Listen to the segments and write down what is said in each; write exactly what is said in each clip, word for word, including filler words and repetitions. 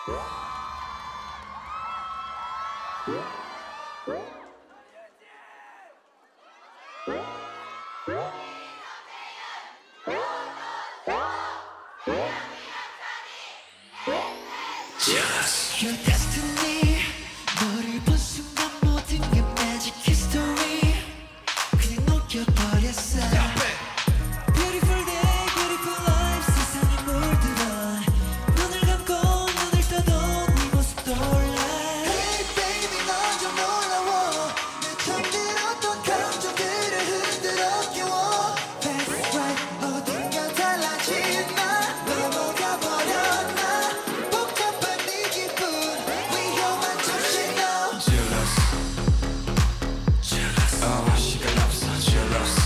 Your destiny 너를 본 순간 모든 게 magic history 그냥 녹여버렸어 Beautiful day, beautiful life 세상에 물들어 눈을 감고 눈을 떠도 네 모습 떠올라 Hey baby 넌 좀 놀라워 내 처음 들었던 감정들을 흔들어 깨워 That's right 어딘가 달라진 나 넘어가 버렸나 복잡한 네 기분 위험한 정신 너 Jealous Jealous Oh 시간 없어 Jealous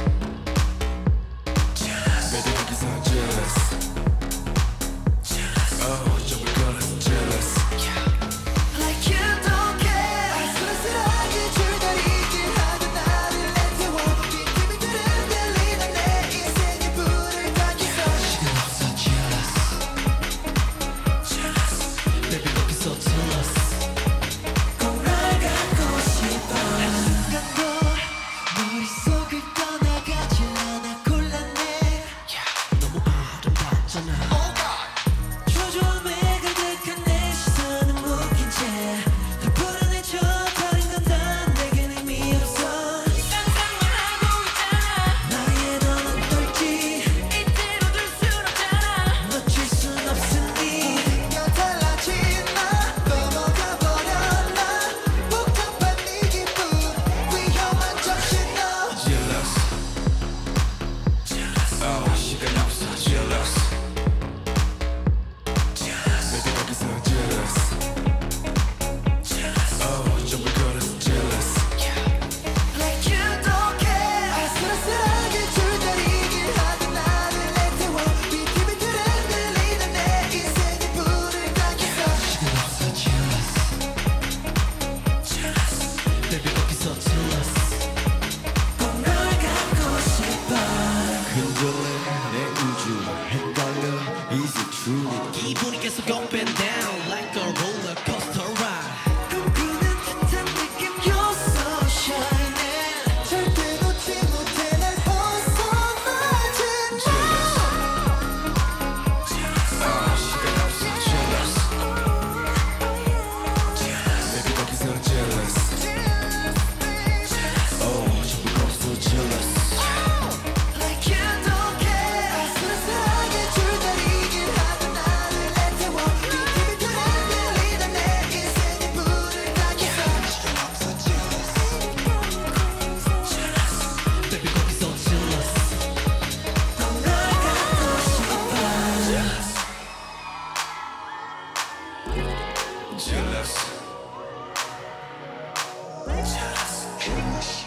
Jealous 매일 거기서 Jealous Jealous Oh 정말 걸어서 Jealous Like you don't care 아슬아슬하게 줄다리길 하던 나를 내태워 비밀들은 들리는 내 인생의 불을 당겨서 시간 없어 Jealous Jealous Baby 거기서 Jealous 꼭 날 갖고 싶어 순간도 머릿속을 떠나가지 않아 곤란해 너무 아름답잖아 초조함에 가득한 내 시선은 묶인 채 더 불안해져 다른 건 다 내겐 의미 없어 상상만 하고 있잖아 나의 넌 어떨지 이대로 둘 순 없잖아 놓칠 순 없으니 어딘가 달라진 나 넘어가 버렸나 복잡한 네 기분 위험한 정신 너 Jealous Jealous Oh 시간 없어 Jealous Jealous 매일 거기서 Jealous Jealous Oh 정말 걸어서 Jealous Like you don't care 아슬아슬하게 줄다리길 하던 나를 내태워 비밀들은 들리는 내 인생의 불을 당겨서 시간 없어 Jealous Jealous Baby 거기서 Jealous 꼭 널 갖고 싶어 흔들려 내 우주 헷갈려 Is it true 기분이 계속 up and down like a roller coaster ride. 꿈꾸는 듯한 느낌 You're so shining 절대 놓지 못해 날 벗어나지 Oh 시간 없어 Jealous Jealous 매일 거기서 Jealous Oh 정말 없어 Jealous Like you don't care 아슬아슬하게 줄다리길 하던 나를 내태워 비밀들은 들리는 내 인생의 불을 당겨서 시간 없어 Jealous Baby 거기서 jealous. 꼭 널 갖고 싶어 Jealous Jealous